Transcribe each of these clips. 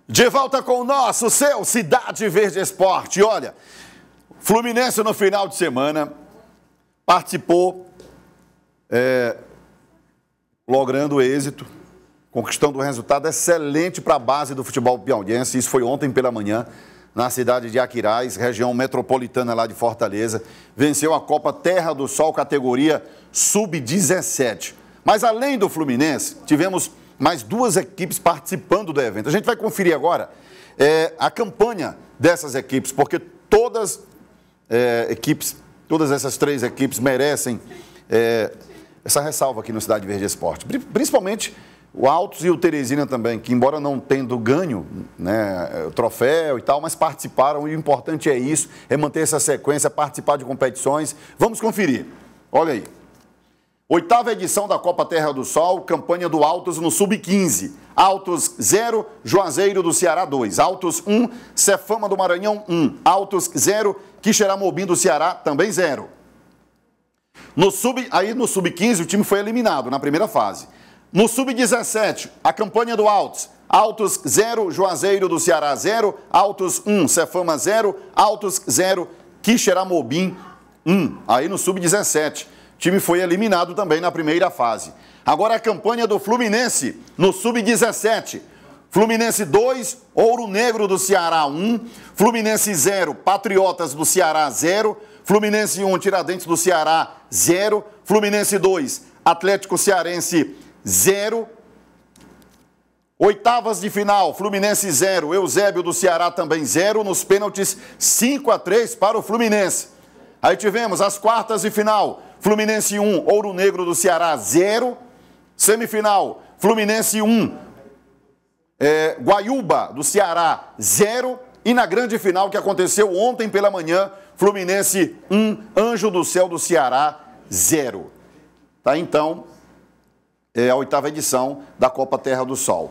De volta com o nosso, seu Cidade Verde Esporte. Olha, Fluminense no final de semana participou, logrando êxito, conquistando um resultado excelente para a base do futebol piauiense. Isso foi ontem pela manhã, na cidade de Aquiraz, região metropolitana lá de Fortaleza. Venceu a Copa Terra do Sol, categoria Sub-17. Mas além do Fluminense, tivemos mais duas equipes participando do evento. A gente vai conferir agora a campanha dessas equipes, porque todas essas três equipes merecem essa ressalva aqui no Cidade Verde Esporte. Principalmente o Altos e o Teresina também, que embora não tendo ganho, o troféu e tal, mas participaram, e o importante é isso, é manter essa sequência, participar de competições. Vamos conferir. Olha aí. 8ª edição da Copa Terra do Sol, campanha do Altos no Sub-15. Altos 0, Juazeiro do Ceará 2. Altos 1, Cefama do Maranhão 1. Altos 0, Quixeramobim do Ceará também 0. No Sub-15 o time foi eliminado na primeira fase. No Sub-17, a campanha do Altos. Altos 0, Juazeiro do Ceará 0. Altos 1, Cefama 0. Altos 0, Quixeramobim 1. Aí no Sub-17. O time foi eliminado também na primeira fase. Agora a campanha do Fluminense no Sub-17. Fluminense 2, Ouro Negro do Ceará 1. Fluminense 0, Patriotas do Ceará 0. Fluminense 1, Tiradentes do Ceará 0. Fluminense 2, Atlético Cearense 0. Oitavas de final, Fluminense 0, Eusébio do Ceará também 0. Nos pênaltis, 5-3 para o Fluminense. Aí tivemos as quartas de final. Fluminense 1, Ouro Negro do Ceará 0. Semifinal, Fluminense 1, Guaiúba do Ceará 0. E na grande final que aconteceu ontem pela manhã, Fluminense 1, Anjo do Céu do Ceará 0. Tá, então, a 8ª edição da Copa Terra do Sol.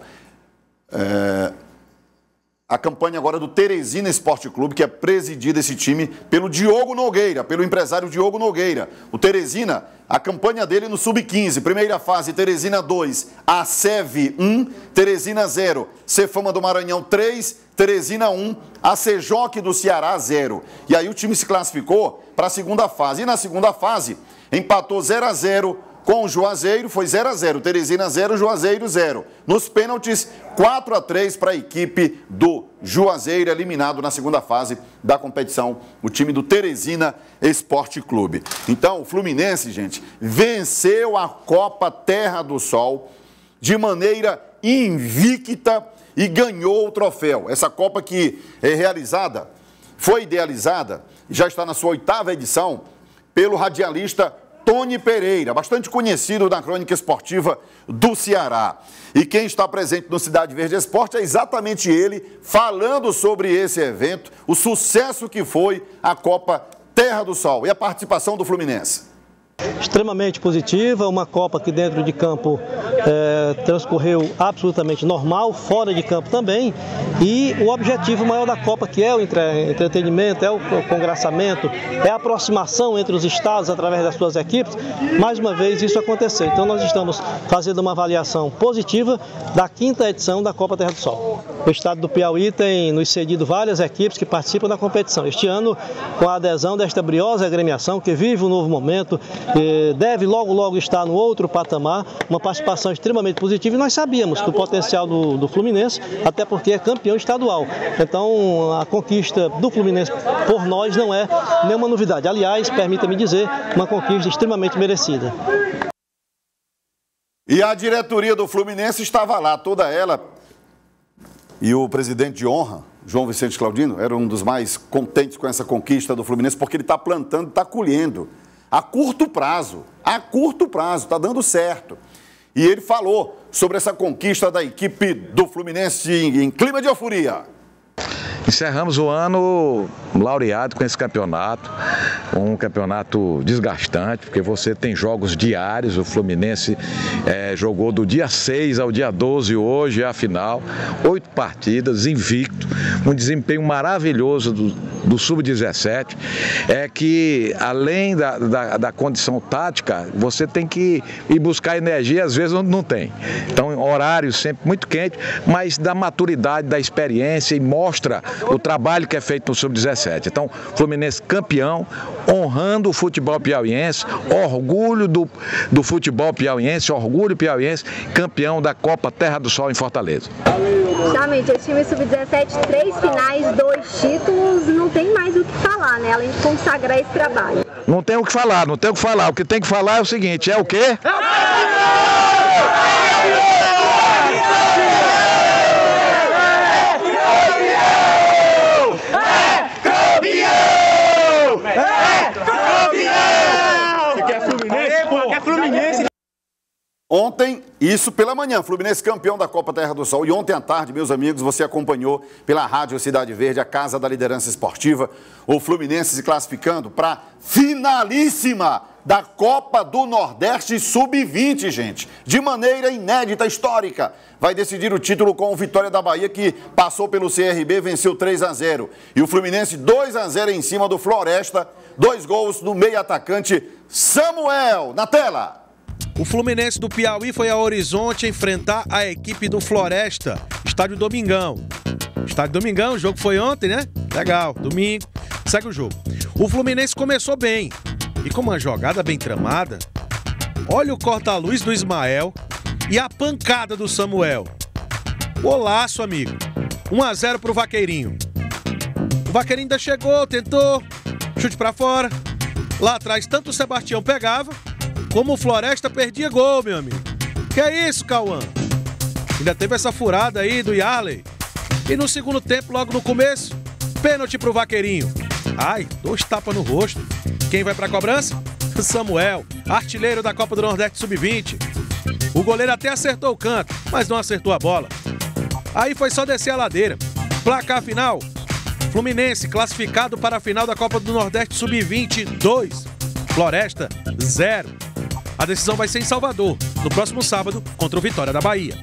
A campanha agora do Teresina Esporte Clube, que é presidida esse time pelo Diogo Nogueira, pelo empresário Diogo Nogueira. O Teresina, a campanha dele no Sub-15, primeira fase, Teresina 2, ACEV 1, Teresina 0, Cefama do Maranhão 3, Teresina 1, ACJOC do Ceará 0. E aí o time se classificou para a segunda fase. E na segunda fase, empatou 0-0 com o Juazeiro, foi 0-0, Teresina 0, Juazeiro 0. Nos pênaltis, 4-3 para a equipe do Juazeiro, eliminado na segunda fase da competição, o time do Teresina Esporte Clube. Então, o Fluminense, gente, venceu a Copa Terra do Sol de maneira invicta e ganhou o troféu. Essa Copa que foi idealizada, já está na sua 8ª edição, pelo radialista Tony Pereira, bastante conhecido na crônica esportiva do Ceará. E quem está presente no Cidade Verde Esporte é exatamente ele, falando sobre esse evento, o sucesso que foi a Copa Terra do Sol e a participação do Fluminense. Extremamente positiva, uma Copa que dentro de campo transcorreu absolutamente normal, fora de campo também, e o objetivo maior da Copa, que é o entretenimento, é o congraçamento, é a aproximação entre os estados através das suas equipes, mais uma vez isso aconteceu. Então nós estamos fazendo uma avaliação positiva da 5ª edição da Copa Terra do Sol. O estado do Piauí tem nos cedido várias equipes que participam da competição. Este ano, com a adesão desta briosa agremiação, que vive um novo momento, deve logo estar no outro patamar, uma participação extremamente positiva, e nós sabíamos do potencial do Fluminense, até porque é campeão estadual. Então a conquista do Fluminense por nós não é nenhuma novidade. Aliás, permita-me dizer, uma conquista extremamente merecida. E a diretoria do Fluminense estava lá, toda ela, e o presidente de honra, João Vicente Claudino, era um dos mais contentes com essa conquista do Fluminense, porque ele está plantando, está colhendo. A curto prazo, está dando certo. E ele falou sobre essa conquista da equipe do Fluminense em clima de euforia. Encerramos o ano laureado com esse campeonato, um campeonato desgastante, porque você tem jogos diários. O Fluminense jogou do dia 6 ao dia 12 hoje, a final, 8 partidas, invicto, um desempenho maravilhoso do Sub-17 é que, além da condição tática, você tem que ir buscar energia, às vezes, onde não tem. Então, horário sempre muito quente, mas da maturidade, da experiência, e mostra o trabalho que é feito no Sub-17. Então, Fluminense campeão, honrando o futebol piauiense, orgulho do futebol piauiense, orgulho piauiense, campeão da Copa Terra do Sol em Fortaleza. Justamente, esse time Sub-17, 3 finais, 2 títulos, não tem mais o que falar, né? Além de consagrar esse trabalho. Não tem o que falar, não tem o que falar. O que tem que falar é o seguinte, é o quê? Ontem, isso pela manhã, Fluminense campeão da Copa Terra do Sol. E ontem à tarde, meus amigos, você acompanhou pela Rádio Cidade Verde, a casa da liderança esportiva, o Fluminense se classificando para a finalíssima da Copa do Nordeste Sub-20, gente. De maneira inédita, histórica. Vai decidir o título com o Vitória da Bahia, que passou pelo CRB, venceu 3-0. E o Fluminense 2-0 em cima do Floresta. 2 gols do meio atacante Samuel. Na tela. O Fluminense do Piauí foi a Horizonte enfrentar a equipe do Floresta, Estádio Domingão. Estádio Domingão, o jogo foi ontem, né? Legal, domingo, segue o jogo. O Fluminense começou bem e com uma jogada bem tramada. Olha o corta-luz do Ismael e a pancada do Samuel. Golaço, amigo. 1-0 pro Vaqueirinho. O Vaqueirinho ainda chegou, tentou, chute pra fora. Lá atrás, tanto o Sebastião pegava, como o Floresta perdia gol, meu amigo. Que é isso, Cauã? Ainda teve essa furada aí do Yarley. E no segundo tempo, logo no começo, pênalti pro Vaqueirinho. Ai, 2 tapas no rosto. Quem vai pra cobrança? Samuel, artilheiro da Copa do Nordeste Sub-20. O goleiro até acertou o canto, mas não acertou a bola. Aí foi só descer a ladeira. Placar final: Fluminense classificado para a final da Copa do Nordeste Sub-20, 2. Floresta, 0. A decisão vai ser em Salvador, no próximo sábado, contra o Vitória da Bahia.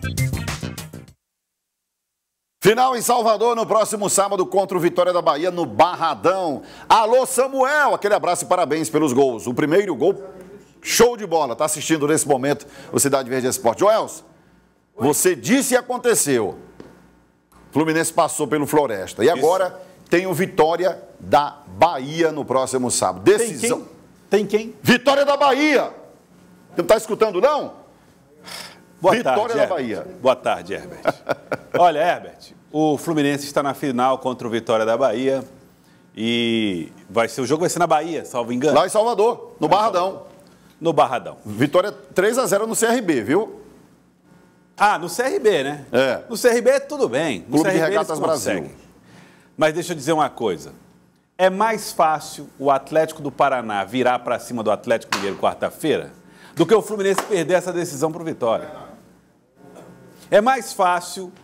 Final em Salvador, no próximo sábado, contra o Vitória da Bahia, no Barradão. Alô, Samuel! Aquele abraço e parabéns pelos gols. O primeiro gol, show de bola. Está assistindo nesse momento o Cidade Verde Esporte. Joels, você disse e aconteceu. Fluminense passou pelo Floresta. E agora tem o Vitória da Bahia no próximo sábado. Decisão. Tem quem? Vitória da Bahia! Você não está escutando, não? Boa Vitória tarde, da Herbert. Bahia. Boa tarde, Herbert. Olha, Herbert, o Fluminense está na final contra o Vitória da Bahia e o jogo vai ser na Bahia, salvo engano. Lá em Salvador, no Barradão. No Barradão. Vitória 3-0 no CRB, viu? Ah, no CRB, né? É. No CRB tudo bem. No Clube de CRB Regatas eles conseguem. Brasil. Mas deixa eu dizer uma coisa. É mais fácil o Atlético do Paraná virar para cima do Atlético Mineiro quarta-feira do que o Fluminense perder essa decisão para o Vitória. É mais fácil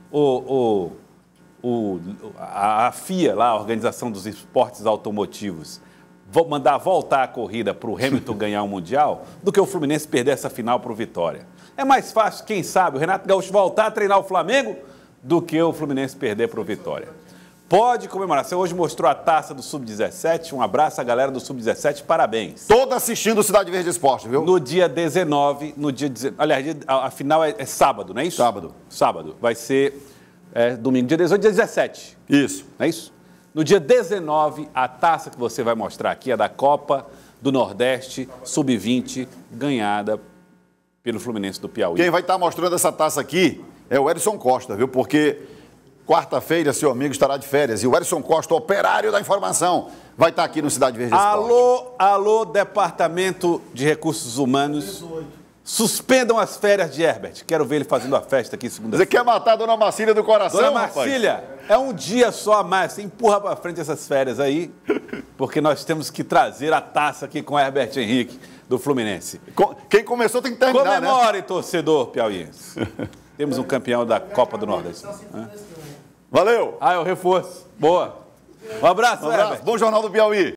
a FIA, lá, a Organização dos Esportes Automotivos, mandar voltar a corrida para o Hamilton ganhar o Mundial do que o Fluminense perder essa final para o Vitória. É mais fácil, quem sabe, o Renato Gaúcho voltar a treinar o Flamengo do que o Fluminense perder para o Vitória. Pode comemorar. Você hoje mostrou a taça do Sub-17. Um abraço à galera do Sub-17. Parabéns. Todo assistindo o Cidade Verde Esporte, viu? No dia 19, aliás, a final é sábado, não é isso? Sábado. Sábado. Vai ser domingo, dia 18, dia 17. Isso. Não é isso? No dia 19, a taça que você vai mostrar aqui é da Copa do Nordeste Sub-20, ganhada pelo Fluminense do Piauí. Quem vai estar mostrando essa taça aqui é o Edson Costa, viu? Porque quarta-feira, seu amigo estará de férias. E o Edson Costa, operário da informação, vai estar aqui no Cidade Verde Esporte. Alô, Departamento de Recursos Humanos. Suspendam as férias de Herbert. Quero ver ele fazendo a festa aqui segunda-feira. Você quer matar a Dona Marcília do coração, Dona Marcília, é um dia só a mais. Você empurra para frente essas férias aí, porque nós temos que trazer a taça aqui com Herbert Henrique, do Fluminense. Quem começou tem que terminar, Comemore, né? Torcedor piauiense. Temos um campeão da Copa do Nordeste. Valeu! É o reforço. Boa. Um abraço, Herbert. Bom Jornal do Piauí.